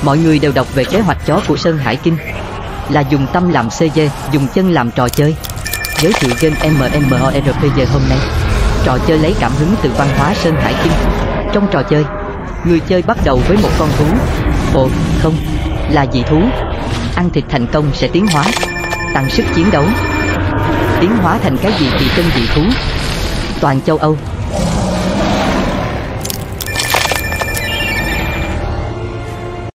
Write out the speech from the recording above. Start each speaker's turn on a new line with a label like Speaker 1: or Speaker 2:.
Speaker 1: Mọi người đều đọc về kế hoạch chó của Sơn Hải Kinh, là dùng tâm làm CG, dùng chân làm trò chơi. Giới thiệu game MMORPG hôm nay. Trò chơi lấy cảm hứng từ văn hóa Sơn Hải Kinh. Trong trò chơi, người chơi bắt đầu với một con thú. Ồ, không, là dị thú. Ăn thịt thành công sẽ tiến hóa, tăng sức chiến đấu. Tiến hóa thành cái gì thì tên dị thú. Toàn châu Âu,